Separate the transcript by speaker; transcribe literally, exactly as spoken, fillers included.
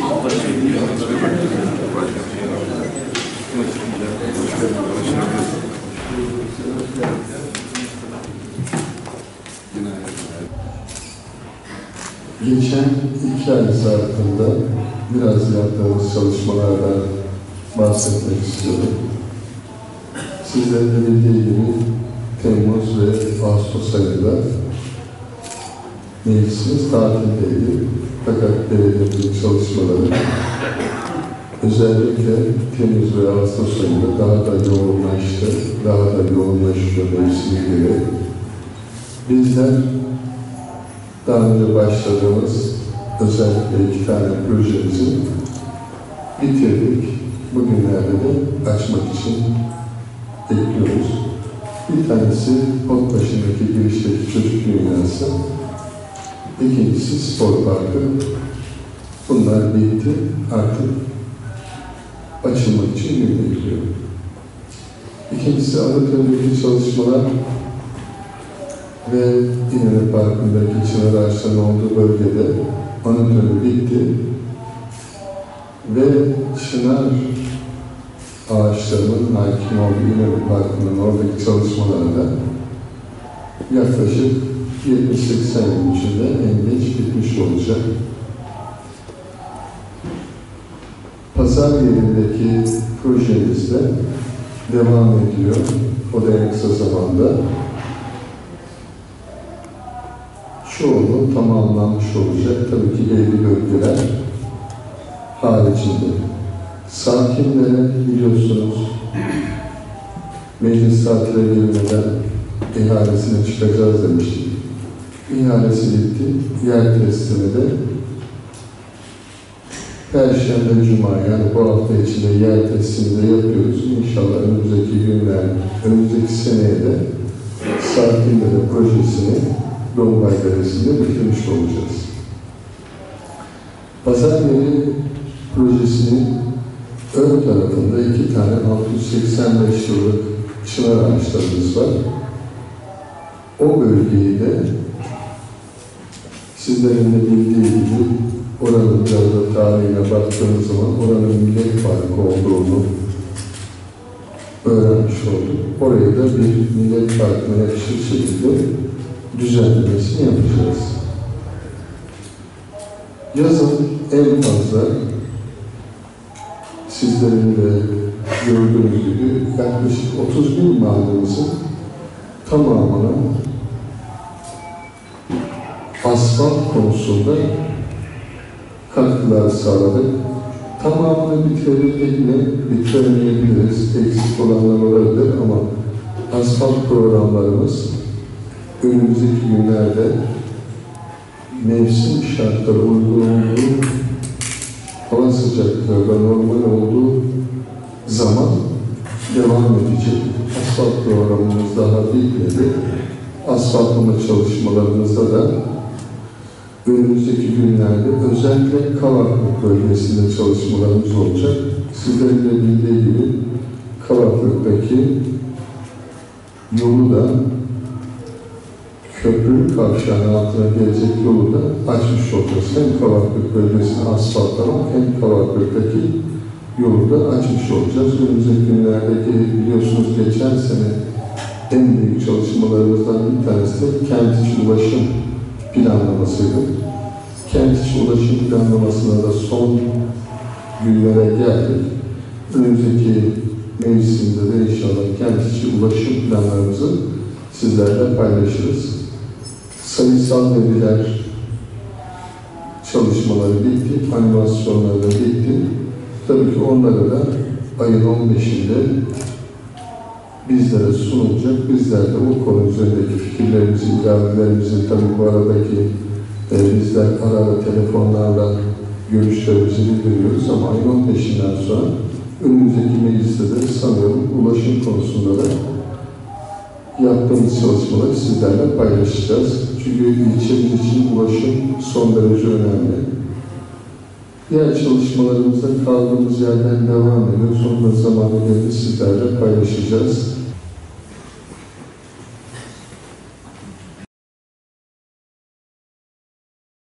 Speaker 1: Geçen iki ay zarfında biraz yaptığımız çalışmalardan bahsetmek istiyorum. Sizlerin de bildiği gibi Temmuz ve Ağustos ayında meclisimiz tatildeydi. Fakat belediyecilik çalışmaları özellikle Temmuz ve Ağustos ayında daha da yoğunlaştı, daha da yoğunlaşıyor mevsimi göre. Bizler daha önce başladığımız özellikle iki tane projemizi bitirdik. Bugünlerde de açmak için bekliyoruz. Bir tanesi pot başındaki girişteki çocuk dünyası. İkincisi spor parkı. Bunlar bitti. Artık açılmak için gün bekliyor. İkincisi Anıtkabir'deki çalışmalar ve İnönü Parkı'ndaki çınar ağaçlarının olduğu bölgede Anıtkabir bitti ve çınar ağaçlarının hakim olduğu İnönü Parkı'nın oradaki çalışmalarda yaklaşık yetmiş seksen gün içinde en geç bitmiş olacak. Pazar yerindeki projemiz de devam ediyor. O da en kısa zamanda çoğunu tamamlanmış olacak. Tabii ki belli bölgeler haricinde. Sakinlere biliyorsunuz meclis tatile girmeden ihalesine çıkacağız demiştik. İhalesi bitti. Yer teslimi de Perşembe, Cuma yani bu hafta içinde yer teslimi de yapıyoruz. İnşallah önümüzdeki günler, önümüzdeki seneye de sakinlere projesini Dolunay Deresi'nde bitirmiş olacağız. Pazar yeri projesinin ön tarafında iki tane altı yüz seksen beş yıllık çınar ağaçlarımız var. O bölgeyi de sizlerin de bildiği gibi oranın biraz da tarihine baktığımız zaman oranın Millet Parkı olduğunu öğrenmiş olduk. Orayı da bir Millet Parkı'na yakışır şekilde düzenlemesini yapacağız. Yazın en fazla sizlerin de gördüğünüz gibi yaklaşık otuz bin mahallemizin tamamına asfalt konusunda katkılar sağladık. Tamamını bitirebildik mi? Bitiremeyebiliriz. Eksik olanlar olabilir ama asfalt programlarımız önümüzdeki günlerde mevsim şartları uygun olduğu, hava sıcaklığı normal olduğu zaman devam edecek. Asfalt programımız daha bitmedi. Asfaltlama çalışmalarımızda da önümüzdeki günlerde özellikle Kavaklık bölgesinde çalışmalarımız olacak. Sizlerin de bildiği gibi Kavaklık'taki yolu da köprü kavşağının altına gelecek yolu da açmış olacağız. Hem Kavaklık bölgesini asfaltlamak hem Kavaklık'taki yolu da açmış olacağız. Önümüzdeki günlerdeki biliyorsunuz geçen sene en büyük çalışmalarımızdan bir tanesi de kent içi ulaşım planlamasıydı. Kent içi ulaşım planlamasına da son günlere geldik. Önümüzdeki mevsimde de inşallah kent içi ulaşım planlarımızı sizlerle paylaşırız. Sayısal veriler çalışmaları bitti, animasyonları da bitti. Tabii ki onları da ayın on beşinde bizlere sunulacak. Bizler de bu konu üzerindeki fikirlerimizi, iradelerimizi, tabii bu aradaki e, bizler ara ara telefonlarla görüşlerimizi bildiriyoruz ama ayın on beşinden sonra önümüzdeki mecliste de sanıyorum ulaşım konusunda da yaptığımız çalışmaları sizlerle paylaşacağız. Çünkü ilçemiz için ulaşım son derece önemli. Diğer çalışmalarımızda kaldığımız yerden devam ediyoruz. Sonunda zamanı geldi sizlerle paylaşacağız.